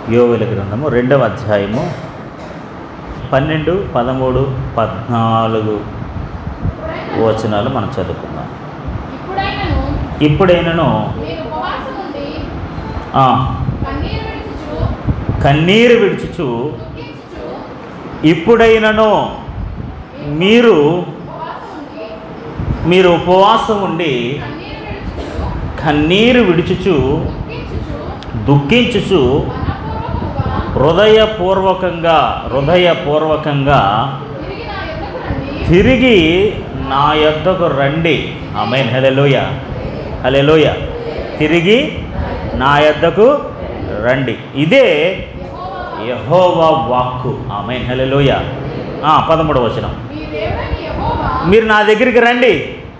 యోవేలు గ్రంథము 2వ అధ్యాయము 12, 13, 14 వచనాలు మనం చదువుకుందాం. ఇప్పుడైనను కన్నీరు విడుచుచు ఇప్పుడైనను మీరు ఉపవాసం ఉండి కన్నీరు విడుచుచు దుఃఖించుచు హృదయపూర్వకంగా తిరిగి నా యొద్దకు రండి. ఆమేన్. హల్లెలూయా, హల్లెలూయా. తిరిగి నా యొద్దకు రండి. ఇదే యెహోవా వాక్కు. ఆమేన్. హల్లెలూయా. 13వ వచనం, మీరు నా దగ్గరికి రండి,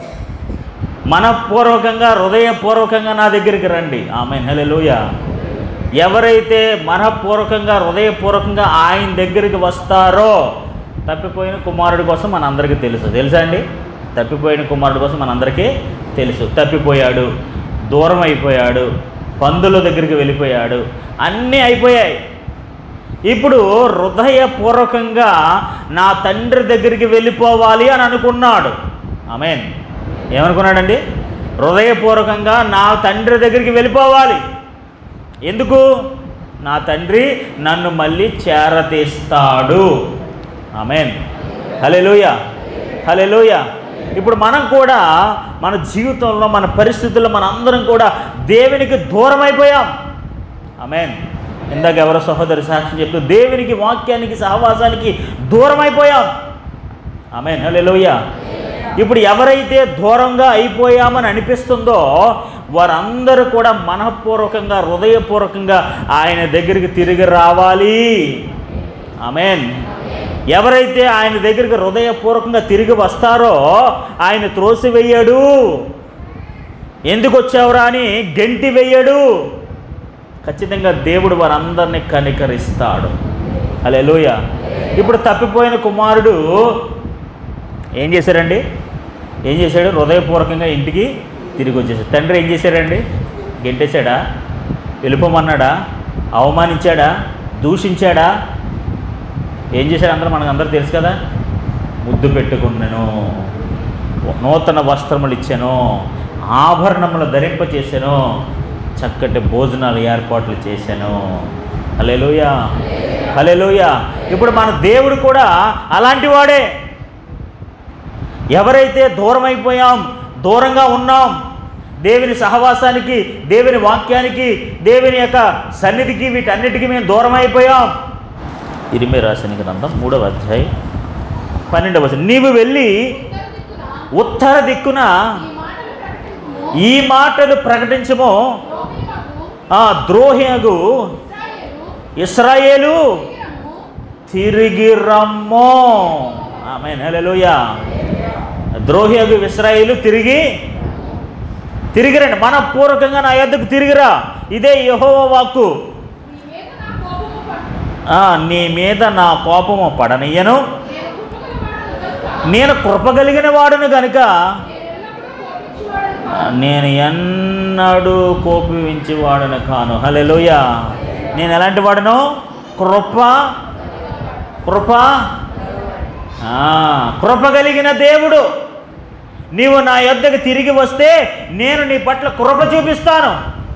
మనఃపూర్వకంగా హృదయపూర్వకంగా నా దగ్గరికి రండి. ఆమేన్. హల్లెలూయా. ఎవరైతే మనఃపూర్వకంగా హృదయపూర్వకంగా ఆయన దగ్గరికి వస్తారో, తప్పిపోయిన కుమారుడి కోసం మనందరికీ తెలుసా అండి? తప్పిపోయిన కుమారుడి కోసం మనందరికీ తెలుసు. తప్పిపోయాడు, దూరం అయిపోయాడు, పందుల దగ్గరికి వెళ్ళిపోయాడు, అన్నీ అయిపోయాయి. ఇప్పుడు హృదయపూర్వకంగా నా తండ్రి దగ్గరికి వెళ్ళిపోవాలి అని అనుకున్నాడు. ఆమేన్. ఏమనుకున్నాడండి? హృదయపూర్వకంగా నా తండ్రి దగ్గరికి వెళ్ళిపోవాలి. ఎందుకు? నా తండ్రి నన్ను మళ్ళీ చేరతీస్తాడు. ఆమేన్. హల్లెలూయా, హల్లెలూయా. ఇప్పుడు మనం కూడా మన జీవితంలో, మన పరిస్థితుల్లో మనందరం కూడా దేవునికి దూరం అయిపోయాం. ఆమేన్. ఇందాక ఎవరో సహోదరి సాక్ష్యం చెప్తూ దేవునికి, వాక్యానికి, సహవాసానికి దూరం అయిపోయాం. ఆమేన్. హల్లెలూయా. ఇప్పుడు ఎవరైతే దూరంగా అయిపోయామని అనిపిస్తుందో వారందరూ కూడా మనఃపూర్వకంగా హృదయపూర్వకంగా ఆయన దగ్గరికి తిరిగి రావాలి. ఆమేన్. ఎవరైతే ఆయన దగ్గరికి హృదయపూర్వకంగా తిరిగి వస్తారో ఆయన త్రోసివేయడు. ఎందుకు వచ్చావురా అని గెంటి వేయడు. ఖచ్చితంగా దేవుడు వారందరినీ కనికరిస్తాడు. హల్లెలూయా. ఇప్పుడు తప్పిపోయిన కుమారుడు ఏం చేశాడండి? ఏం చేశాడు? హృదయపూర్వకంగా ఇంటికి తిరిగి వచ్చేసాడు. తండ్రి ఏం చేశాడండి? గెంటేశాడా? వెళ్ళిపోమన్నాడా? అవమానించాడా? దూషించాడా? ఏం చేశాడు? మనకు తెలుసు కదా. ముద్దు పెట్టుకున్నాను, నూతన వస్త్రములు ఇచ్చాను, ఆభరణములు ధరింపచేశాను, చక్కటి భోజనాలు ఏర్పాట్లు చేశాను. హల్లెలూయా, హల్లెలూయా. ఇప్పుడు మన దేవుడు కూడా అలాంటి వాడే. ఎవరైతే దూరం అయిపోయాం, దూరంగా ఉన్నాం, దేవుని సహవాసానికి, దేవుని వాక్యానికి, దేవుని యొక్క సన్నిధికి, వీటన్నిటికీ మేము దూరం అయిపోయాం. ఇర్మీయా రాసిన గ్రంథం 3వ అధ్యాయం 12వ వచనం, నీవు వెళ్ళి ఉత్తర దిక్కున ఈ మాటలు ప్రకటించుము, ద్రోహియగు ఇశ్రాయేలు తిరిగి రమ్మో. ఆమేన్. హల్లెలూయా. ద్రోహియగు ఇశ్రాయేలు తిరిగి రండి, మనపూర్వకంగా నా యొద్దకు తిరిగిరా. ఇదే యెహోవా వాక్కు. నీ మీద నా కోపము పడనియ్యను, నేను కృపగలిగిన వాడును గనుక నేను ఎన్నడూ కోపించేవాడును కాను. హల్లెలూయా. నేను ఎలాంటి వాడును? కృపగలిగిన దేవుడు. నీవు నా యొద్దకు తిరిగి వస్తే నేను నీ పట్ల కృప చూపిస్తాను,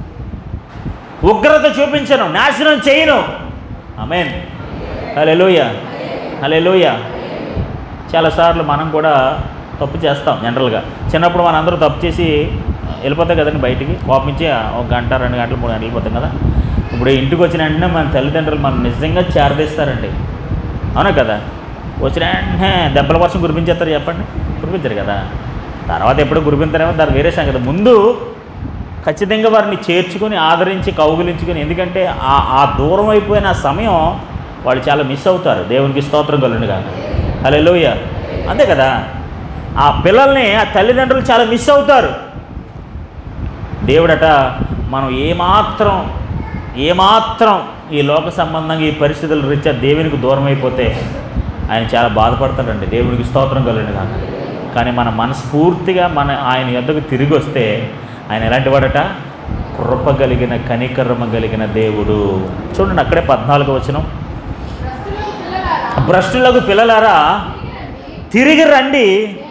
ఉగ్రత చూపించను, నాశనం చేయను. ఆమేన్. హల్లెలూయా, హల్లెలూయా. చాలాసార్లు మనం కూడా తప్పు చేస్తాం. జనరల్గా చిన్నప్పుడు మనందరూ తప్పు చేసి వెళ్ళిపోతాం కదండి బయటికి, కోపించి 1 గంట 2 గంటలు 3 గంటలు వెళ్ళిపోతాం కదా. ఇప్పుడు ఇంటికి వచ్చిన వెంటనే మన తల్లిదండ్రులు మనం నిజంగా చేరదీస్తారండి. అవునా కదా? వచ్చిన వెంటనే దెబ్బల వర్షం కురిపించేస్తారు. చెప్పండి, కురిపించారు కదా. తర్వాత ఎప్పుడు కురిపించారేమో దాని వేరే సంగతి. ముందు ఖచ్చితంగా వారిని చేర్చుకొని, ఆదరించి, కౌగిలించుకొని, ఎందుకంటే ఆ దూరం అయిపోయిన సమయం వాళ్ళు చాలా మిస్ అవుతారు. దేవునికి స్తోత్రం కలుగును గాక. హల్లెలూయా. అంతే కదా. ఆ పిల్లల్ని ఆ తల్లిదండ్రులు చాలా మిస్ అవుతారు. దేవుడట మనం ఏమాత్రం ఈ లోక సంబంధంగా ఈ పరిస్థితుల రీత్యా దేవునికి దూరం అయిపోతే ఆయన చాలా బాధపడతాడండి. దేవునికి స్తోత్రం కలుగును గాక. కానీ మన మనస్ఫూర్తిగా ఆయన యొద్దకు తిరిగి వస్తే ఆయన ఎలాంటి వాడట? కృప కలిగిన కనికరమ కలిగిన దేవుడు. చూడండి అక్కడే 14వ వచనం, భ్రష్టులకు పిల్లలారా తిరిగి రండి,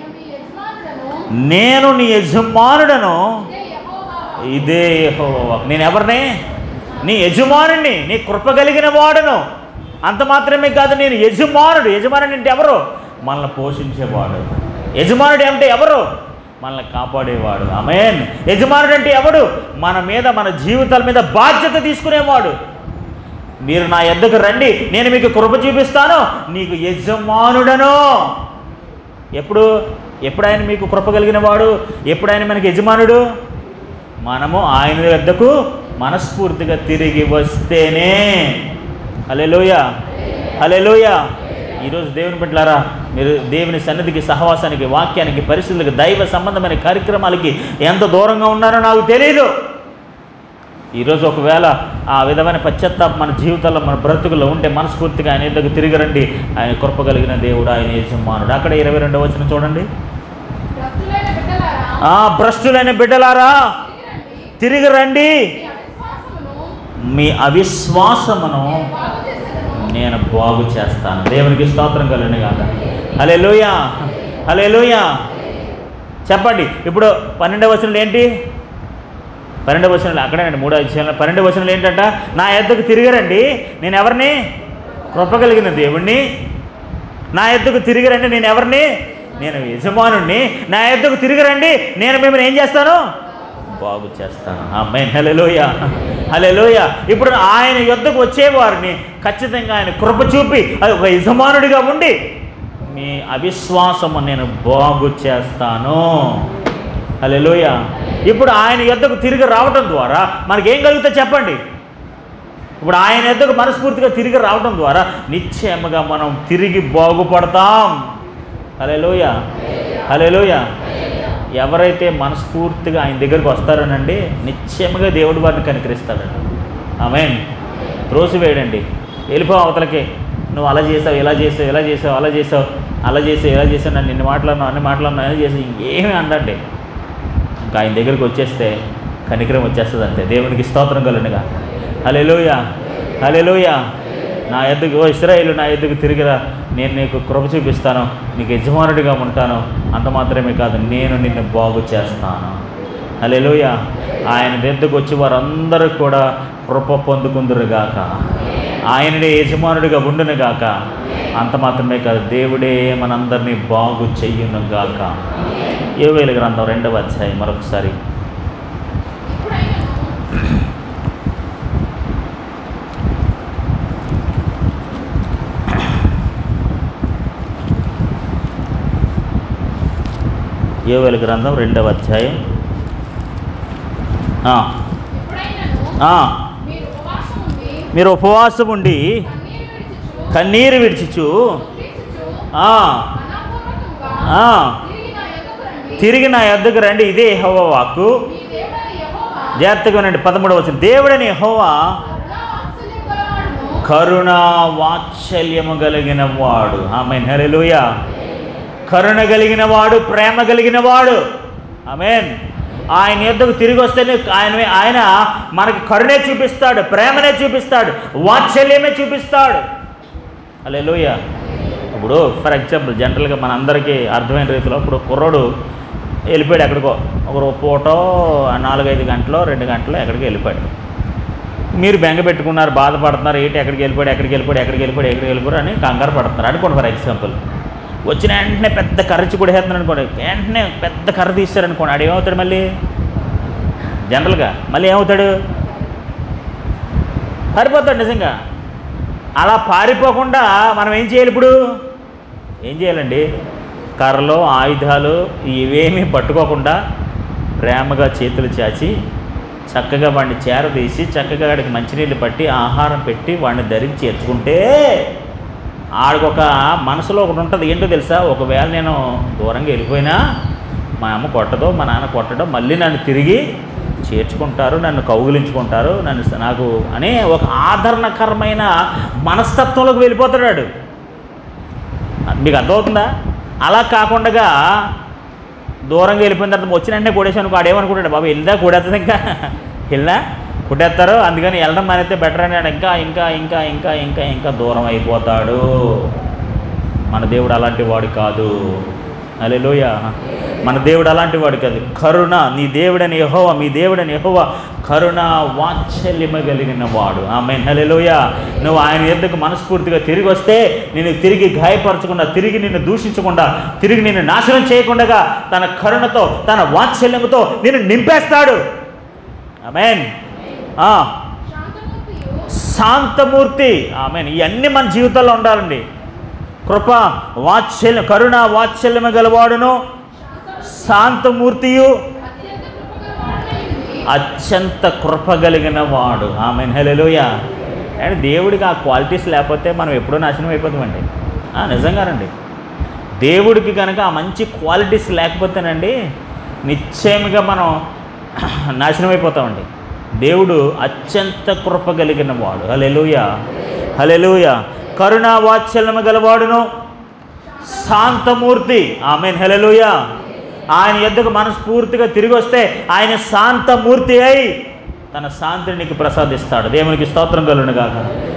నేను నీ యజమానుడను, ఇదే యెహోవా. నేను ఎవరిని? నీ యజమానుడిని, నీ కృప కలిగిన వాడును. అంత మాత్రమే కాదు, నేను యజమానుడు. యజమానుడు అంటే ఎవరు? మనల్ని పోషించేవాడు. యజమానుడు అంటే ఎవరు? మనల్ని కాపాడేవాడు. ఆమేన్. యజమానుడు అంటే ఎవడు? మన మీద, మన జీవితాల మీద బాధ్యత తీసుకునేవాడు. మీరు నా యొద్దకు రండి, నేను మీకు కృప చూపిస్తాను, నీకు యజమానుడను. ఎప్పుడు ఆయన మీకు కృప కలిగిన వాడు? ఎప్పుడు ఆయన మనకి యజమానుడు? మనము ఆయన యొద్దకు మనస్ఫూర్తిగా తిరిగి వస్తేనే. హల్లెలూయా, హల్లెలూయా. ఈరోజు దేవుని బిడ్డలారా, మీరు దేవుని సన్నిధికి, సహవాసానికి, వాక్యానికి, పరిస్థితులకు, దైవ సంబంధమైన కార్యక్రమాలకి ఎంత దూరంగా ఉన్నారో నాకు తెలియదు. ఈరోజు ఒకవేళ ఆ విధమైన పశ్చాత్తాపం మన జీవితాల్లో, మన బ్రతుకుల్లో ఉంటే మనస్ఫూర్తిగా ఆయన దగ్గర తిరిగి రండి. ఆయన కృప కలిగిన దేవుడు, ఆయన యజమానుడు. అక్కడ 22వ వచనం చూడండి, భ్రష్టులైన బిడ్డలారా తిరిగి రండి, మీ అవిశ్వాసమును నేను బాగు చేస్తాను. దేవునికి స్తోత్రం కలుగును గాక. హల్లెలూయా, హల్లెలూయా. చెప్పండి. ఇప్పుడు 12వ వచనంలో ఏంటి? 12వ వచనంలో అక్కడేనండి, 3వ అధ్యాయంలో 12వ వచనంలో ఏంటంట? నా యొద్దకు తిరిగిరండి, నేను ఎవరిని? కృప కలిగిన దేవుణ్ణి. నా యొద్దకు తిరిగిరండి, నేను ఎవరిని? నేను యజమానుణ్ణి. నా యొద్దకు తిరిగిరండి, నేను మిమ్మల్ని ఏం చేస్తాను? బాగు చేస్తాను. ఆమేన్. హల్లెలూయా, హల్లెలూయా. ఇప్పుడు ఆయన యొద్దకు వచ్చేవారిని ఖచ్చితంగా ఆయన కృప చూపి, అది ఒక యజమానుడిగా ఉండి, మీ అవిశ్వాసము నేను బాగు చేస్తాను. హల్లెలూయా. ఇప్పుడు ఆయన యొద్దకు తిరిగి రావటం ద్వారా మనకేం కలుగుతుందో చెప్పండి. ఇప్పుడు ఆయన యొద్దకు మనస్ఫూర్తిగా తిరిగి రావటం ద్వారా నిశ్చయముగా మనం తిరిగి బాగుపడతాం. హల్లెలూయా, హల్లెలూయా. ఎవరైతే మనస్ఫూర్తిగా ఆయన దగ్గరికి వస్తారనండి, నిశ్చయముగా దేవుడు వారిని కనికరిస్తాడండి. ఆమేన్. త్రోసివేయడండి, వెళ్ళిపో అవతలకి, నువ్వు అలా చేసావు, ఇలా చేసావు, ఇలా చేసావు, అలా చేసావు, అలా చేసావు, ఇలా చేసావు, నన్ను నిన్ను మాట్లాడినావు, అన్ని మాట్లాడినావు, ఎలా చేసావు, ఇంకేమీ అండండి. ఇంకా ఆయన దగ్గరికి వచ్చేస్తే కనికరం వచ్చేస్తుంది అంతే. దేవునికి స్తోత్రం కలుగునుగా. హల్లెలూయా, హల్లెలూయా. నా యొద్దకు, ఓ ఇశ్రాయేలు, నా యొద్దకు తిరిగిరా, నేను నీకు కృప చూపిస్తాను, నీకు యజమానుడిగా ఉంటాను. అంత మాత్రమే కాదు, నేను నిన్ను బాగు చేస్తాను. హల్లెలూయా. ఆయన యొద్దకు వచ్చి వారందరూ కూడా కృప పొందుకుందురుగాక, ఆయననే యజమానుడిగా ఉండునుగాక. అంత మాత్రమే కాదు, దేవుడే మనందరినీ బాగు చెయ్యునుగాక. యోవేలు గ్రంథం 2వ అధ్యాయం మరొకసారి. యోవేలు గ్రంథం 2వ అధ్యాయం. మీరు ఉపవాసం ఉండి కన్నీరు విడిచుచు తిరిగి నా యొద్దకు రండి, ఇదే యెహోవా వాక్కు. జాగ్రత్తగా వినండి. 13వ వచనం, దేవుడని యెహోవా కరుణా వాత్సల్యము కలిగిన వాడు. ఆమేన్. హల్లెలూయా. కరుణ కలిగిన వాడు, ప్రేమ కలిగిన వాడు. ఆమేన్. ఆయన యొద్దకు తిరిగి వస్తేనే ఆయన మనకి కరుణే చూపిస్తాడు, ప్రేమనే చూపిస్తాడు, వాత్సల్యమే చూపిస్తాడు. హల్లెలూయా. ఇప్పుడు ఫర్ ఎగ్జాంపుల్ జనరల్గా మనందరికీ అర్థమైన రీతిలో ఇప్పుడు కుర్రోడు వెళ్ళిపోయాడు ఎక్కడికో, ఒక పూటో 4-5 గంటలో 2 గంటలో ఎక్కడికి వెళ్ళిపోయాడు. మీరు బెంగ పెట్టుకున్నారు, బాధపడుతున్నారు, ఏంటి ఎక్కడికి వెళ్ళిపోయాడు అని కంగారు పడుతున్నారు అనుకోండి. ఫర్ ఎగ్జాంపుల్ వచ్చిన వెంటనే పెద్ద కర్ర ఇచ్చి కొడేస్తున్నాడు అనుకోండి, వెంటనే పెద్ద కర్ర తీస్తారనుకోండి, ఆడు ఏమవుతాడు? మళ్ళీ జనరల్గా మళ్ళీ ఏమవుతాడు? పారిపోతాడు. నిజంగా అలా పారిపోకుండా మనం ఏం చేయాలి? ఇప్పుడు ఏం చేయాలండి? కర్రలు, ఆయుధాలు ఇవేమీ పట్టుకోకుండా ప్రేమగా చేతులు చాచి చక్కగా వాడిని చేరదీసి చక్కగా వాడికి మంచినీళ్ళు పట్టి ఆహారం పెట్టి వాడిని ధరించి ఎత్తుకుంటే ఆడికొక మనసులో ఒకటి ఉంటుంది. ఏంటో తెలుసా? ఒకవేళ నేను దూరంగా వెళ్ళిపోయినా మా అమ్మ కొట్టదో మా నాన్న కొట్టడో మళ్ళీ నన్ను తిరిగి చేర్చుకుంటారు, నన్ను కౌగిలించుకుంటారు, నాకు అనే ఒక ఆదరణకరమైన మనస్తత్వంలోకి వెళ్ళిపోతాడు. మీకు అర్థమవుతుందా? అలా కాకుండా దూరంగా వెళ్ళిపోయిన తర్వాత వచ్చిన వెంటనే కొడేసాను, ఆడేమనుకుంటాడు, బాబు వెళ్ళిదా కొడేస్తుంది ఇంకా వెళ్ళినా పుట్టేస్తారు. అందుకని వెళ్ళడం మానేస్తే బెటర్ అని ఇంకా ఇంకా ఇంకా ఇంకా ఇంకా ఇంకా దూరం అయిపోతాడు. మన దేవుడు అలాంటి వాడు కాదు. హల్లెలూయా. మన దేవుడు అలాంటి వాడు కాదు. కరుణ, నీ దేవుడని యెహోవా, మీ దేవుడని యెహోవా కరుణ వాత్సల్యము కలిగిన వాడు. ఆమేన్. హల్లెలూయా. నువ్వు ఆయన యొద్దకు మనస్ఫూర్తిగా తిరిగి వస్తే నిన్ను తిరిగి గాయపరచకుండా, తిరిగి నిన్ను దూషించకుండా, తిరిగి నిన్ను నాశనం చేయకుండా తన కరుణతో, తన వాత్సల్యముతో నిన్ను నింపేస్తాడు. ఆమేన్. శాంతమూర్తి. ఆమేన్. ఇవన్నీ మన జీవితాల్లో ఉండాలండి. కృప వాత్సల్యం, కరుణ వాత్సల్యము గలవాడును, శాంతమూర్తియు, అత్యంత కృప కలిగిన వాడు. ఆమేన్. హల్లెలూయా. అండ్ దేవుడికి ఆ క్వాలిటీస్ లేకపోతే మనం ఎప్పుడో నాశనం అయిపోతామండి. నిజంగానండి. దేవుడికి కనుక ఆ మంచి క్వాలిటీస్ లేకపోతేనండి నిశ్చయంగా మనం నాశనం అయిపోతామండి. దేవుడు అత్యంత కృప కలిగిన వాడు. హల్లెలూయా. హల్లెలూయా. కరుణ వాత్సల్యము గలవాడును, శాంతమూర్తి. ఆమేన్. హల్లెలూయా. ఆయన యొద్దకు మనస్ఫూర్తిగా తిరిగి వస్తే ఆయన శాంతమూర్తి అయి తన శాంతిని నీకు ప్రసాదిస్తాడు. దేవునికి స్తోత్రం కలుగును గాక.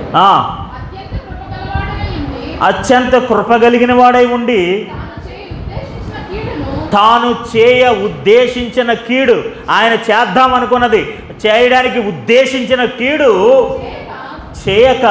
అత్యంత కృప కలిగిన వాడై ఉండి తాను చేయ ఉద్దేశించిన కీడు, ఆయన చేద్దామనుకున్నది, చేయడానికి ఉద్దేశించిన కీడు చేయక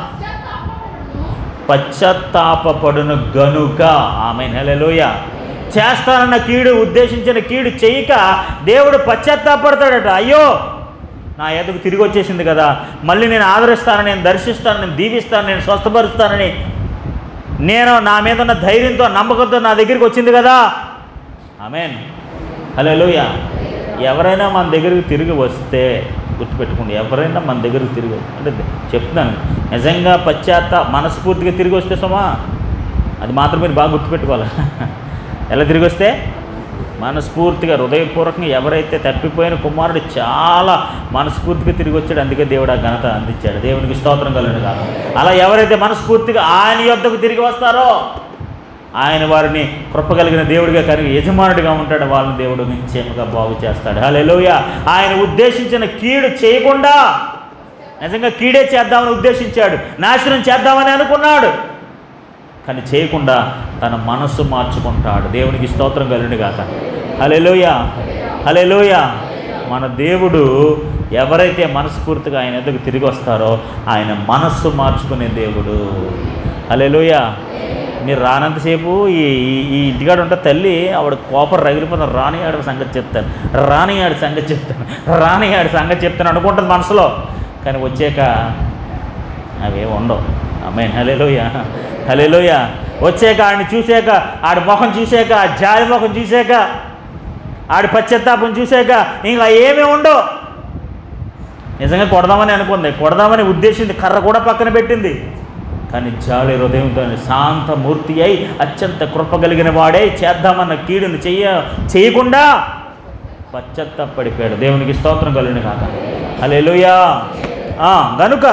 పశ్చాత్తాపపడును గనుక. ఆమేన్. హల్లెలూయా. చేస్తానన్న కీడు, ఉద్దేశించిన కీడు చేయక దేవుడు పశ్చాత్తాపడతాడట. అయ్యో, నా ఎదుగు తిరిగి వచ్చేసింది కదా, మళ్ళీ నేను ఆదరిస్తాను, నేను దర్శిస్తాను, నేను దీవిస్తాను, నేను స్వస్థపరుస్తానని నేను నా మీద ఉన్న ధైర్యంతో, నమ్మకంతో నా దగ్గరికి వచ్చింది కదా. ఆమేన్. హల్లెలూయా. ఎవరైనా మన దగ్గరికి తిరిగి వస్తే గుర్తుపెట్టుకోండి, ఎవరైనా మన దగ్గరికి తిరిగి అంటే చెప్తున్నాను, నిజంగా మనస్ఫూర్తిగా తిరిగి వస్తే సుమా, అది మాత్రం మీరు బాగా గుర్తుపెట్టుకోవాలి. ఎలా తిరిగి వస్తే? మనస్ఫూర్తిగా, హృదయపూర్వకంగా. ఎవరైతే తప్పిపోయిన కుమారుడు చాలా మనస్ఫూర్తిగా తిరిగి వచ్చాడు, అందుకే దేవుడు ఆ ఘనత అందించాడు. దేవునికి స్తోత్రం కలుగును గాక. అలా ఎవరైతే మనస్ఫూర్తిగా ఆయన యొద్దకు తిరిగి వస్తారో ఆయన వారిని కృపగలిగిన దేవుడిగా కలిగి యజమానుడిగా ఉంటాడు. వాళ్ళని దేవుడు నిశ్చయముగా బాగు చేస్తాడు. హల్లెలూయా. ఆయన ఉద్దేశించిన కీడు చేయకుండా, నిజంగా కీడే చేద్దామని ఉద్దేశించాడు, నాశనం చేద్దామని అనుకున్నాడు, కానీ చేయకుండా తన మనస్సు మార్చుకుంటాడు. దేవునికి స్తోత్రం కలుగును గాక. హల్లెలూయా. హల్లెలూయా. మన దేవుడు ఎవరైతే మనస్ఫూర్తిగా ఆయన ఎదుగు తిరిగి వస్తారో ఆయన మనస్సు మార్చుకునే దేవుడు. హల్లెలూయా. మీరు రానంతసేపు ఈ ఇంటికాడ ఉంటే తల్లి ఆవిడ కోపం రగిలిపోతాను, రానియాడు సంగతి చెప్తాను, రానియాడు సంగతి చెప్తాను, రానియాడు సంగతి చెప్తాను అనుకుంటుంది మనసులో, కానీ వచ్చాక అవి ఉండవు. ఆమేన్. హల్లెలూయా. హల్లెలూయా. వచ్చాక ఆడిని చూసాక, ఆడి ముఖం చూసాక, జాలి ముఖం చూసాక, ఆడి పశ్చాత్తాపం చూసాక ఇంకా ఏమీ ఉండవు. నిజంగా కొడదామని అనుకుంది, కొడదామని ఉద్దేశించి కర్ర కూడా పక్కన పెట్టింది, కానీ జాలి హృదయంతో శాంతమూర్తి అయి అత్యంత కృప కలిగిన వాడే చేద్దామన్న కీడును చేయకుండా పశ్చాత్తాపడిపోయాడు. దేవునికి స్తోత్రం కలుగును గాక. హల్లెలూయా. గనుక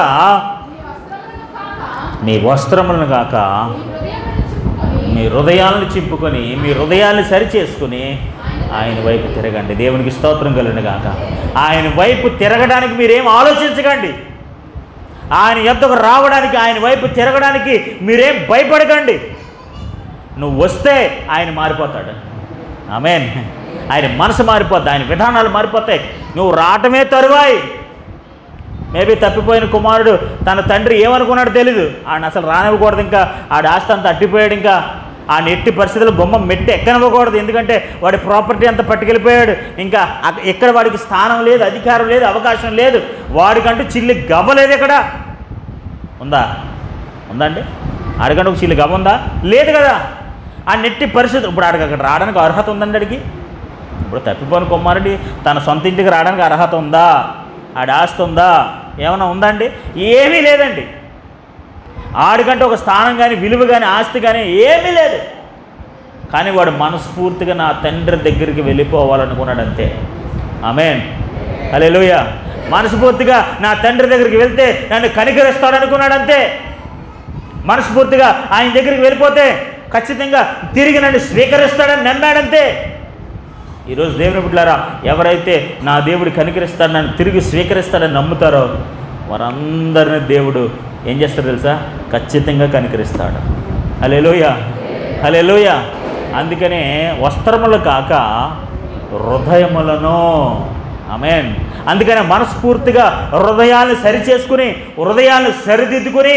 మీ వస్త్రములను కాక మీ హృదయాలను చింపుకొని, మీ హృదయాన్ని సరిచేసుకుని ఆయన వైపు తిరగండి. దేవునికి స్తోత్రం కలుగును గాక. ఆయన వైపు తిరగడానికి మీరేం ఆలోచించకండి. ఆయన యొద్దకు రావడానికి, ఆయన వైపు తిరగడానికి మీరేం భయపడకండి. నువ్వు వస్తే ఆయన మారిపోతాడు. ఆమేన్. ఆయన మనసు మారిపోద్ది, ఆయన విధానాలు మారిపోతాయి. నువ్వు రావటమే తరువాయి. మేబీ తప్పిపోయిన కుమారుడు తన తండ్రి ఏమనుకున్నాడో తెలీదు, ఆయన అసలు రానివ్వకూడదు, ఇంకా ఆడి ఆస్తి అంతా అట్టిపోయాడు, ఇంకా ఆ నెట్టి పరిస్థితుల్లో బొమ్మ మెట్టి ఎక్కనివ్వకూడదు, ఎందుకంటే వాడి ప్రాపర్టీ అంతా పట్టుకెళ్ళిపోయాడు, ఇంకా ఎక్కడ వాడికి స్థానం లేదు, అధికారం లేదు, అవకాశం లేదు, వాడికంటూ చిల్లి గవ్వ లేదు. ఎక్కడ ఉందా? ఉందండి? ఆడికంటూ ఒక చిల్లి గవ్వ ఉందా? లేదు కదా. ఆ నెట్టి పరిస్థితి ఇప్పుడు ఆడికి అక్కడ రావడానికి అర్హత ఉందండి. అడిగి ఇప్పుడు తప్పిపోయిన కుమారుడి తన సొంత ఇంటికి రావడానికి అర్హత ఉందా? ఆడి ఆస్తి ఉందా? ఏమైనా ఉందండి? ఏమీ లేదండి. ఆడికంటే ఒక స్థానం కానీ, విలువ కానీ, ఆస్తి కానీ ఏమీ లేదు. కానీ వాడు మనస్ఫూర్తిగా నా తండ్రి దగ్గరికి వెళ్ళిపోవాలనుకున్నాడు అంతే. ఆమేన్. హల్లెలూయా. మనస్ఫూర్తిగా నా తండ్రి దగ్గరికి వెళ్తే నన్ను కనికరిస్తాడనుకున్నాడు అంతే. మనస్ఫూర్తిగా ఆయన దగ్గరికి వెళ్ళిపోతే ఖచ్చితంగా తిరిగి నన్ను స్వీకరిస్తాడని నమ్మాడంతే. ఈరోజు దేవుని బిడ్డలారా, ఎవరైతే నా దేవుడు కనికరిస్తాడు, నన్ను తిరిగి స్వీకరిస్తాడని నమ్ముతారో వారందరినీ దేవుడు ఏం చేస్తాడు తెలుసా? ఖచ్చితంగా కనికరిస్తాడు. హల్లెలూయా, హల్లెలూయా. అందుకనే వస్త్రములు కాక హృదయములను, ఆమేన్. అందుకనే మనస్ఫూర్తిగా హృదయాన్ని సరిచేసుకుని, హృదయాన్ని సరిదిద్దుకుని,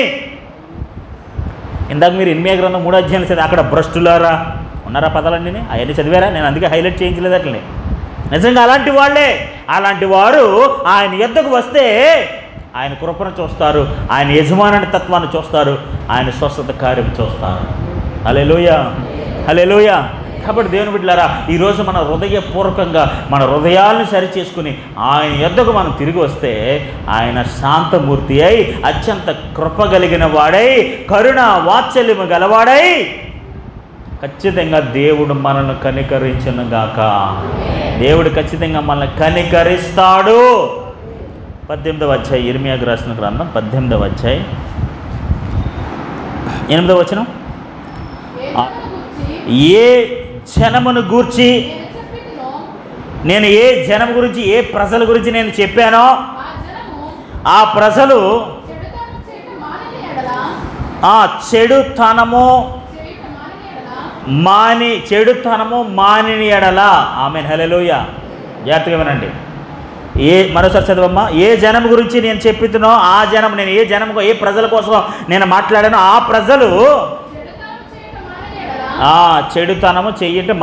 ఇందాక మీరు ఇర్మియా గ్రంథం 3వ అధ్యాయం చదివి అక్కడ భ్రష్టులారా ఉన్నారా పదాలన్నీ, అవన్నీ చదివారా? నేను అందుకే హైలైట్ చేయించలేదు అట్లనే. నిజంగా అలాంటి వాళ్ళే, అలాంటి వారు ఆయన యొద్దకు వస్తే ఆయన కృపను చూస్తారు, ఆయన యజమాని తత్వాన్ని చూస్తారు, ఆయన స్వస్థత కార్యం చూస్తారు. హల్లెలూయా, హల్లెలూయా. కాబట్టి దేవుని బిడ్డలారా, ఈరోజు మన హృదయపూర్వకంగా మన హృదయాలను సరిచేసుకుని ఆయన యొద్దకు మనం తిరిగి వస్తే ఆయన శాంతమూర్తి అయి, అత్యంత కృప కలిగిన వాడై, కరుణ వాత్సల్యము గలవాడై ఖచ్చితంగా దేవుడు మనల్ని కనికరించునుగాక. దేవుడు ఖచ్చితంగా మనల్ని కనికరిస్తాడు. 18వ అధ్యాయం, ఇర్మియాకు రాసిన గ్రంథం 18వ అధ్యాయం 8వ వచనం. ఏ జనమును గూర్చి నేను, ఏ జనం గురించి, ఏ ప్రజల గురించి నేను చెప్పానో ఆ ప్రజలు ఆ చెడుతనము మానిని ఎడల. ఆమేన్, హల్లెలూయా. జాగ్రత్తగా వినండి. మరోసారి చదవమ్మా. ఏ జనం గురించి నేను చెప్పితునో ఆ జనం, నేను ఏ జనం, ఏ ప్రజల కోసం నేను మాట్లాడానో ఆ ప్రజలు చెడుతనము చెయ్యంటే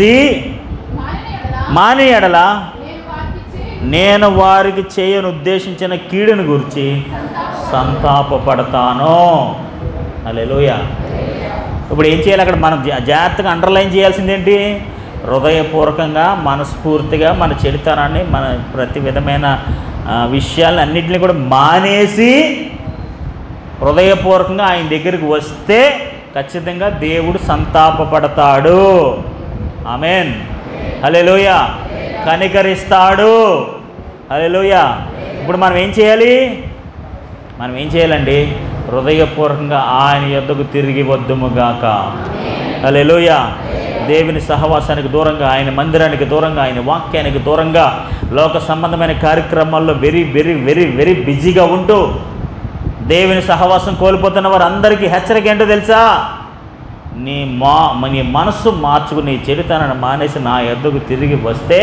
మాని ఎడల నేను వారికి చేయను ఉద్దేశించిన కీడుని గురించి సంతాపపడతాను. హల్లెలూయా. ఇప్పుడు ఏం చేయాలి? అక్కడ మనం జాగ్రత్తగా అండర్లైన్ చేయాల్సిందేంటి? హృదయపూర్వకంగా, మనస్ఫూర్తిగా మన చెడుతనాన్ని, మన ప్రతి విధమైన విషయాలను అన్నింటినీ కూడా మానేసి హృదయపూర్వకంగా ఆయన దగ్గరికి వస్తే ఖచ్చితంగా దేవుడు సంతాపపడతాడు. ఆమేన్, హల్లెలూయా. కనికరిస్తాడు. హల్లెలూయా. ఇప్పుడు మనం ఏం చేయాలి? మనం ఏం చేయాలండి? హృదయపూర్వకంగా ఆయన యొద్దకు తిరిగి వద్దుముగాక. హల్లెలూయా. దేవుని సహవాసానికి దూరంగా, ఆయన మందిరానికి దూరంగా, ఆయన వాక్యానికి దూరంగా, లోక సంబంధమైన కార్యక్రమాల్లో వెరీ వెరీ వెరీ వెరీ బిజీగా ఉంటూ దేవుని సహవాసం కోల్పోతున్న వారందరికీ హెచ్చరిక ఏంటో తెలుసా? నీ మనస్సు మార్చుకుని, నీ చెడుతనాన్ని మానేసి నా యొద్దకు తిరిగి వస్తే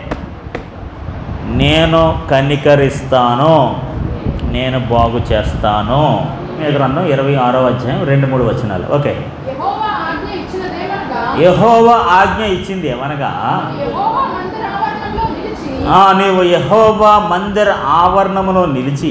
నేను కనికరిస్తాను, నేను బాగు చేస్తాను. గ్రంథం 26వ అధ్యాయం 2-3 వచనాలు. ఓకే. యెహోవా ఆజ్ఞ ఇచ్చింది ఏమనగా, నీవు యెహోవా మందిర ఆవరణములో నిలిచి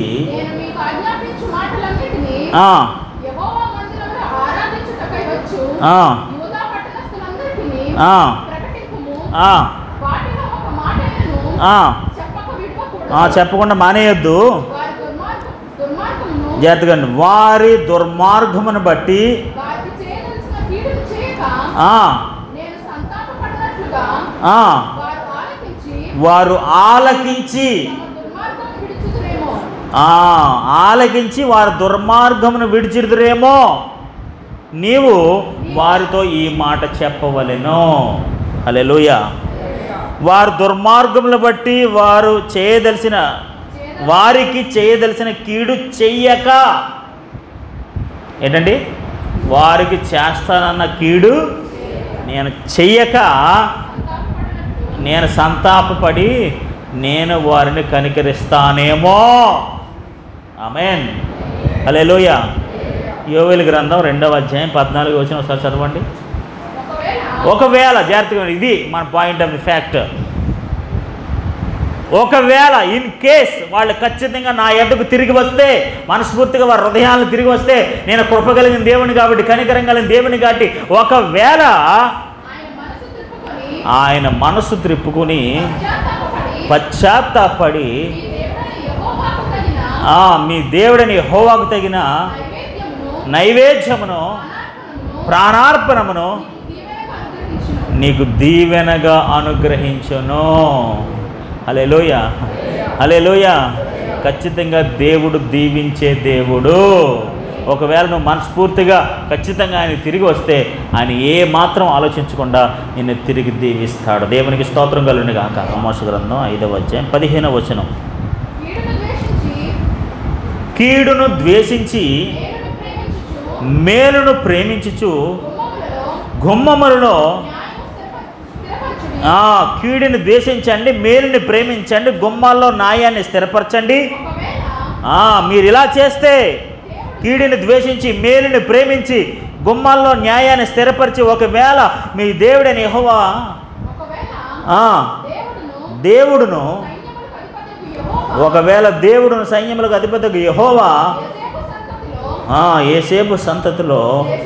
చెప్పకుండా మానేయొద్దు. జాగ్రత్తగా వారి దుర్మార్గమును బట్టి వారు ఆలకించి వారి దుర్మార్గమును విడిచిడుదురేమో, నీవు వారితో ఈ మాట చెప్పవలెను. హల్లెలూయా. వారు దుర్మార్గములను బట్టి వారికి చేయదలిసిన కీడు చెయ్యక, ఏంటండి? వారికి చేస్తానన్న కీడు నేను చెయ్యక, నేను సంతాపపడి నేను వారిని కనికరిస్తానేమో. ఆమేన్, హల్లెలూయా. యోవేలు గ్రంథం 2వ అధ్యాయం 14వ వచనం ఒకసారి చదవండి. ఒకవేళ, జాగ్రత్తగా, ఇది మన పాయింట్ ఆఫ్ ది ఫ్యాక్ట్, ఒకవేళ ఇన్ కేస్ వాళ్ళు ఖచ్చితంగా నా యొద్దకు తిరిగి వస్తే, మనస్ఫూర్తిగా వారి హృదయాలను తిరిగి వస్తే, నేను కృప కలిగిన దేవుని కాబట్టి, కనికరం కలిగిన దేవుని కాబట్టి, ఒకవేళ ఆయన మనసు త్రిప్పుకుని పశ్చాత్తాపడి మీ దేవుడని యెహోవాకు తగిన నైవేద్యమును, ప్రాణార్పణమును నీకు దీవెనగా అనుగ్రహించును. హల్లెలూయా, హల్లెలూయా. ఖచ్చితంగా దేవుడు దీవించే దేవుడు. ఒకవేళ నువ్వు మనస్ఫూర్తిగా ఖచ్చితంగా ఆయన తిరిగి వస్తే ఆయన ఏ మాత్రం ఆలోచించకుండా నిన్ను తిరిగి దీవిస్తాడు. దేవునికి స్తోత్రం కలుగును గాక. ఆమోస్ గ్రంథం 5వ అధ్యాయం 15వ వచనం. కీడును ద్వేషించి మేలును ప్రేమించుచు గుమ్మములలో కీడుని ద్వేషించండి, మేలుని ప్రేమించండి, గుమ్మాల్లో న్యాయాన్ని స్థిరపరచండి. మీరు ఇలా చేస్తే కీడుని ద్వేషించి మేలుని ప్రేమించి గుమ్మాల్లో న్యాయాన్ని స్థిరపరిచి ఒకవేళ మీ దేవుడైన యెహోవా దేవుడును సైన్యములకు అధిపతికి యెహోవా యోసేపు సంతతిలో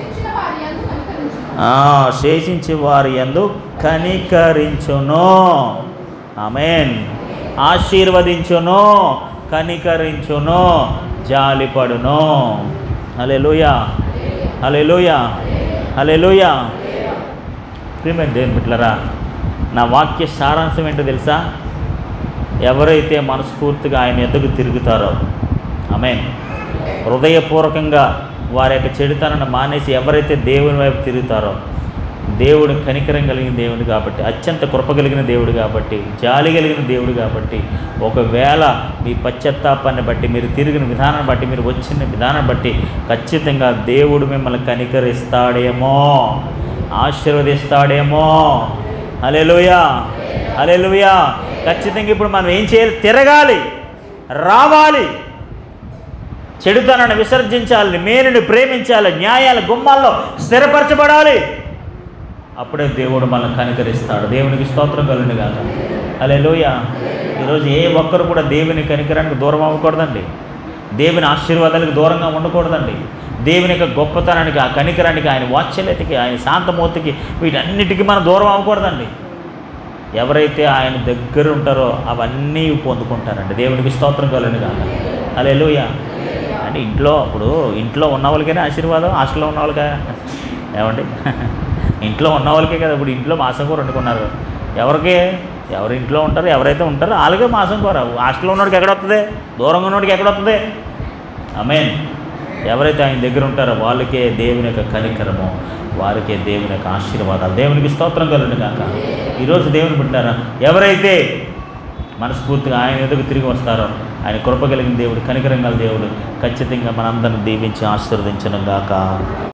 శేషించి వారి యందు కనికరించును. ఆమేన్. ఆశీర్వదించును, కనికరించును, జాలిపడును. హల్లెలూయా, హల్లెలూయా, హల్లెలూయా. ప్రియమైన దేవుని బిడ్డలారా, నా వాక్య సారాంశం ఏంటో తెలుసా? ఎవరైతే మనస్ఫూర్తిగా ఆయన ఎద్దకు తిరుగుతారో, ఆమేన్, హృదయపూర్వకంగా వారి యొక్క చెడుతనాన్ని మానేసి ఎవరైతే దేవుని వైపు తిరుగుతారో, దేవుడు కనికరం కలిగిన దేవుడు కాబట్టి, అత్యంత కృప కలిగిన దేవుడు కాబట్టి, జాలి కలిగిన దేవుడు కాబట్టి, ఒకవేళ మీ పశ్చాత్తాపాన్ని బట్టి, మీరు తిరిగిన విధానాన్ని బట్టి, మీరు వచ్చిన విధానాన్ని బట్టి ఖచ్చితంగా దేవుడు మిమ్మల్ని కనికరిస్తాడేమో, ఆశీర్వదిస్తాడేమో. హల్లెలూయా, హల్లెలూయా. ఖచ్చితంగా ఇప్పుడు మనం ఏం చేయాలి? తిరగాలి, రావాలి, చెడుతనాన్ని విసర్జించాలి, మేలుని ప్రేమించాలి, న్యాయాల గుమ్మాల్లో స్థిరపరచబడాలి. అప్పుడే దేవుడు మనల్ని కనికరిస్తాడు. దేవునికి స్తోత్రం కలుగును గాక. హల్లెలూయా. ఈరోజు ఏ ఒక్కరు కూడా దేవుని కనికరానికి దూరం అవ్వకూడదండి. దేవుని ఆశీర్వాదాలకు దూరంగా ఉండకూడదండి. దేవుని యొక్క గొప్పతనానికి, ఆ కనికరానికి, ఆయన వాత్సల్యతకి, ఆయన శాంతమూర్తికి, వీటన్నిటికీ మనం దూరం అవ్వకూడదండి. ఎవరైతే ఆయన దగ్గర ఉంటారో అవన్నీ పొందుకుంటారండి. దేవునికి స్తోత్రం కలుగును గాక. హల్లెలూయా. అంటే ఇంట్లో ఉన్న వాళ్ళకైనా ఆశీర్వాదం, హాస్టల్లో ఉన్న వాళ్ళకా? ఏమండి, ఇంట్లో ఉన్న వాళ్ళకే కదా. ఇప్పుడు ఇంట్లో మాసం కూర వండుకున్నారు. ఎవరు ఇంట్లో ఉంటారు, ఎవరైతే ఉంటారో వాళ్ళకే మాసం కూర. హాస్టల్లో ఉన్నోడికి ఎక్కడొస్తుంది? దూరంగా ఉన్నోడికి ఎక్కడొస్తుంది? ఆమేన్. ఎవరైతే ఆయన దగ్గర ఉంటారో వాళ్ళకే దేవుని యొక్క కనికరము, వారికే దేవుని యొక్క ఆశీర్వాదాలు. దేవునికి స్తోత్రం కలుగును గాక. ఈరోజు దేవుని బిడ్డలారా, ఎవరైతే మనస్ఫూర్తిగా ఆయన ఎదుగు తిరిగి వస్తారో, ఆయన కృప కలిగిన దేవుడు, కనికరం గల దేవుడు ఖచ్చితంగా మనందరిని దీవించి ఆశీర్వదించును గాక.